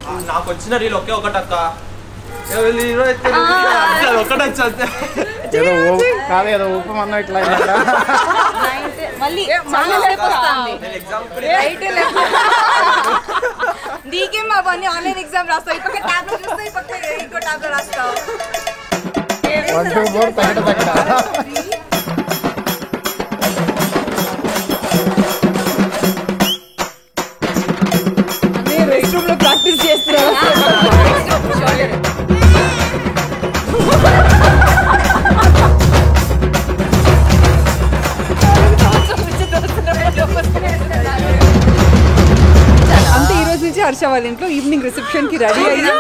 నాకు వచ్చిన రీల్ ఒకే ఒకటక్క ఒకటి ఏదో ఊపమన్నా ఇట్లా నీకేం అవన్నీ ఆన్లైన్ ఎగ్జామ్ రాస్తావు ఈ పక్క టాబ్లెట్ చూస్తావు ఈ పక్క ఇంకో టాబ్లెట్ రాస్తావు 1 2 4 తగ్గ రెస్ట్ రూమ్ లో ప్రాక్టీస్ చేస్తున్నారు అంతే ఈ రోజు నుంచి హర్ష వాళ్ళ ఇంట్లో ఈవినింగ్ రిసెప్షన్ కి రెడీ అయ్యి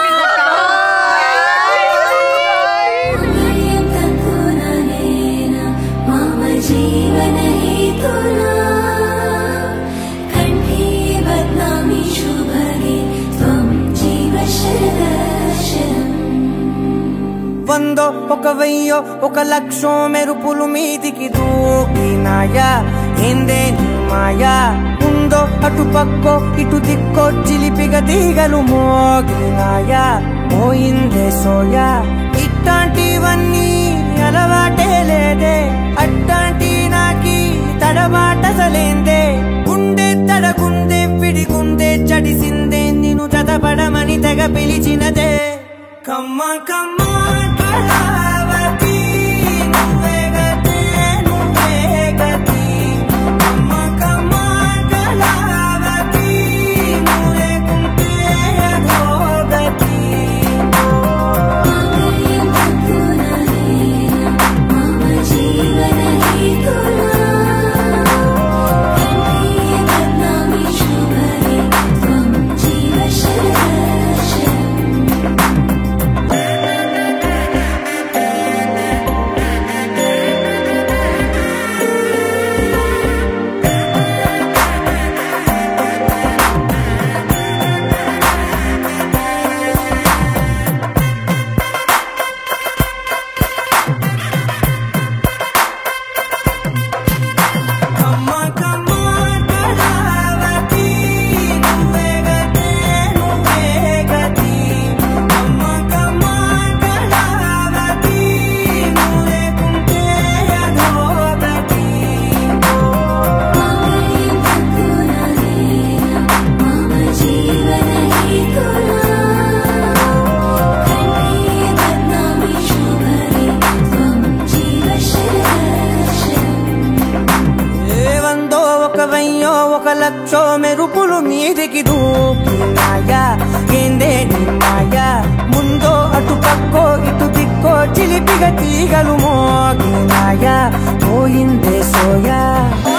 వందో ఒక వెయ్యో ఒక లక్షో మెరుపులు మీదికి దూకినాయా ఏందే నీ మాయా ఉందో అటు పక్కో ఇటు దిక్కో చిలిపిగ తీగలు మోగినాయా పోయిందే సోయా ఇట్లాంటివన్నీ అలవాటే లేదే అట్లాంటి నాకి తడబాటసలేందే గుండె తడగుందే విడిగుందే చడిసిందే నిన్ను చదపడమని తెగ పిలిచినదే కమ్మ కమ్మ కళావతి నువ్వే గతి నువ్వే గతి కమ్మ కమ్మ కళావతి నువ్వే కుంటే అధోగతి లక్షో మెరుపులు మీదికి దూకినాయా ఏందే నీ మాయా ముందో అటు పక్కో ఇటు దిక్కో చిలిపిగ తీగలు మోగినాయా పోయిందే సోయా